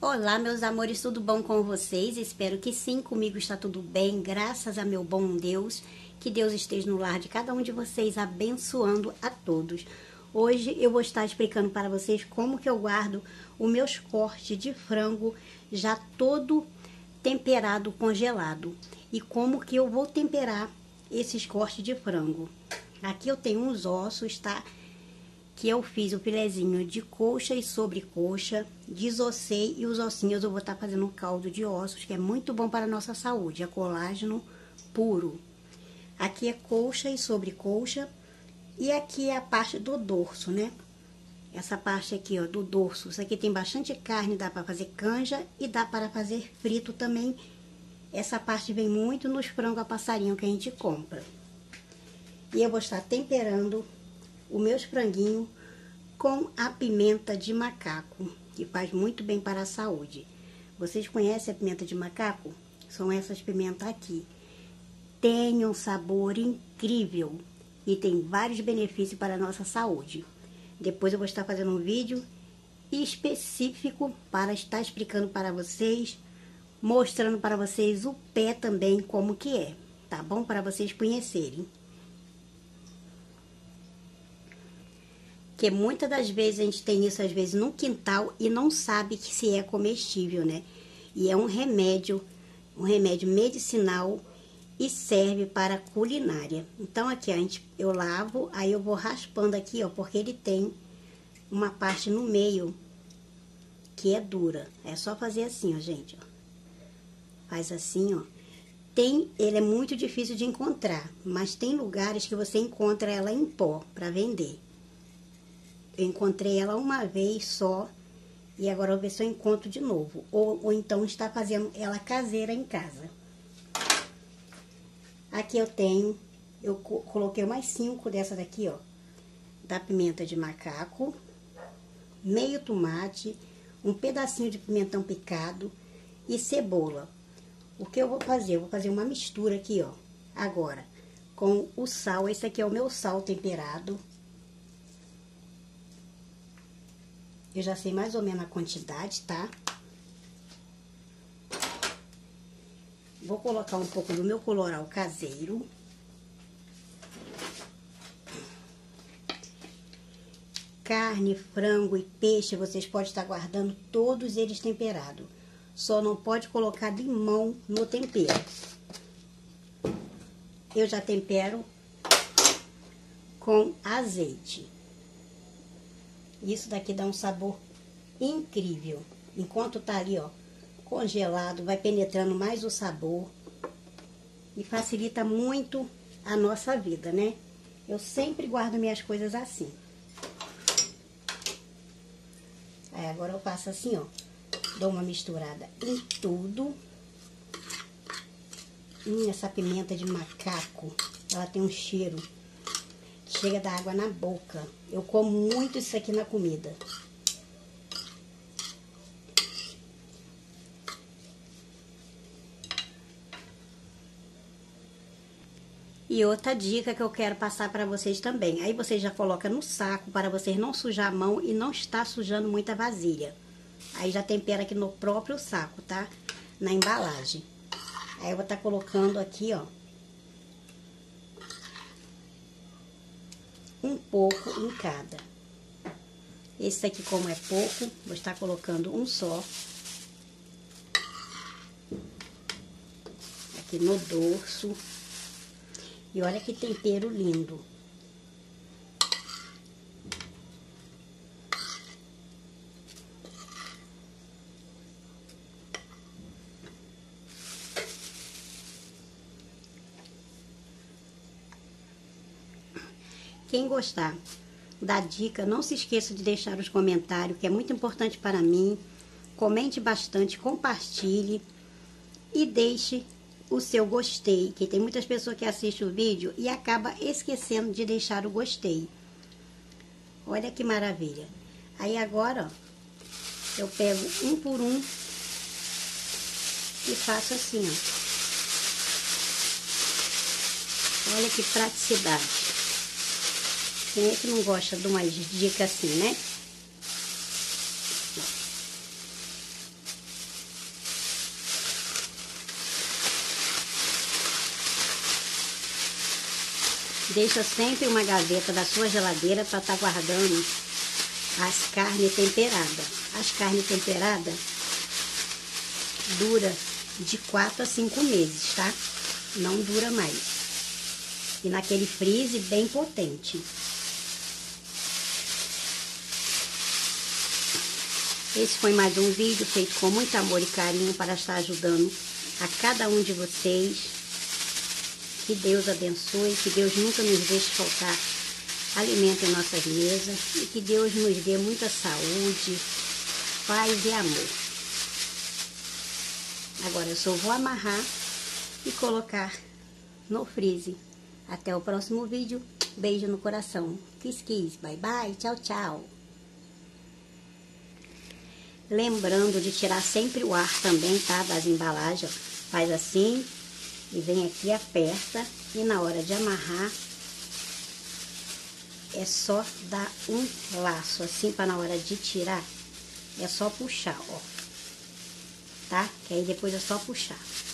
Olá, meus amores, tudo bom com vocês? Espero que sim, comigo está tudo bem, graças a meu bom Deus. Que Deus esteja no lar de cada um de vocês, abençoando a todos. Hoje eu vou estar explicando para vocês como que eu guardo os meus cortes de frango já todo temperado, congelado. E como que eu vou temperar esses cortes de frango. Aqui eu tenho uns ossos, tá? Que eu fiz o filezinho de coxa e sobrecoxa, desossei e os ossinhos eu vou estar fazendo um caldo de ossos, que é muito bom para a nossa saúde, é colágeno puro. Aqui é coxa e sobrecoxa e aqui é a parte do dorso, né? Essa parte aqui, ó, do dorso, isso aqui tem bastante carne, dá para fazer canja e dá para fazer frito também. Essa parte vem muito nos frangos a passarinho que a gente compra. E eu vou estar temperando os meus franguinhos com a pimenta de macaco, que faz muito bem para a saúde. Vocês conhecem a pimenta de macaco? São essas pimentas aqui. Tem um sabor incrível e tem vários benefícios para a nossa saúde. Depois eu vou estar fazendo um vídeo específico para estar explicando para vocês, mostrando para vocês o pé também como que é, tá bom? Para vocês conhecerem. Porque muitas das vezes a gente tem isso, às vezes, no quintal e não sabe que se é comestível, né? E é um remédio medicinal e serve para culinária. Então, aqui, ó, eu lavo, aí eu vou raspando aqui, ó, porque ele tem uma parte no meio que é dura. É só fazer assim, ó, gente, ó. Faz assim, ó. Ele é muito difícil de encontrar, mas tem lugares que você encontra ela em pó para vender. Eu encontrei ela uma vez só e agora eu vou ver se eu encontro de novo. Ou então está fazendo ela caseira em casa. Aqui eu coloquei umas 5 dessas daqui, ó. Da pimenta de macaco, meio tomate, um pedacinho de pimentão picado e cebola. O que eu vou fazer? Eu vou fazer uma mistura aqui, ó. Agora, com o sal. Esse aqui é o meu sal temperado. Eu já sei mais ou menos a quantidade, tá? Vou colocar um pouco do meu colorau caseiro. Carne, frango e peixe, vocês podem estar guardando todos eles temperados. Só não pode colocar limão no tempero. Eu já tempero com azeite. Isso daqui dá um sabor incrível. Enquanto tá ali, ó, congelado, vai penetrando mais o sabor. E facilita muito a nossa vida, né? Eu sempre guardo minhas coisas assim. Aí agora eu faço assim, ó. Dou uma misturada em tudo. Essa pimenta de macaco, ela tem um cheiro. Chega da água na boca. Eu como muito isso aqui na comida. E outra dica que eu quero passar para vocês também. Aí vocês já colocam no saco para vocês não sujar a mão e não estar sujando muita vasilha. Aí já tempera aqui no próprio saco, tá? Na embalagem. Aí eu vou estar colocando aqui, ó. Um pouco em cada. Esse aqui, como é pouco, vou estar colocando um só. Aqui no dorso. E olha que tempero lindo. Quem gostar da dica, não se esqueça de deixar os comentários, que é muito importante para mim. Comente bastante, compartilhe e deixe o seu gostei, que tem muitas pessoas que assistem o vídeo e acaba esquecendo de deixar o gostei. Olha que maravilha. Aí agora, ó, eu pego um por um e faço assim, ó. Olha que praticidade. Quem é que não gosta de umas dicas assim, né? Deixa sempre uma gaveta da sua geladeira para estar guardando as carnes temperadas. As carnes temperadas dura de 4 a 5 meses, tá? Não dura mais. E naquele freezer bem potente. Esse foi mais um vídeo feito com muito amor e carinho para estar ajudando a cada um de vocês. Que Deus abençoe, que Deus nunca nos deixe faltar alimento em nossas mesas e que Deus nos dê muita saúde, paz e amor. Agora eu só vou amarrar e colocar no freezer. Até o próximo vídeo. Beijo no coração. Kiss, kiss. Bye, bye. Tchau, tchau. Lembrando de tirar sempre o ar também, tá? Das embalagens. Faz assim e vem aqui, aperta. E na hora de amarrar, é só dar um laço assim, para na hora de tirar, é só puxar, ó. Tá? Que aí depois é só puxar.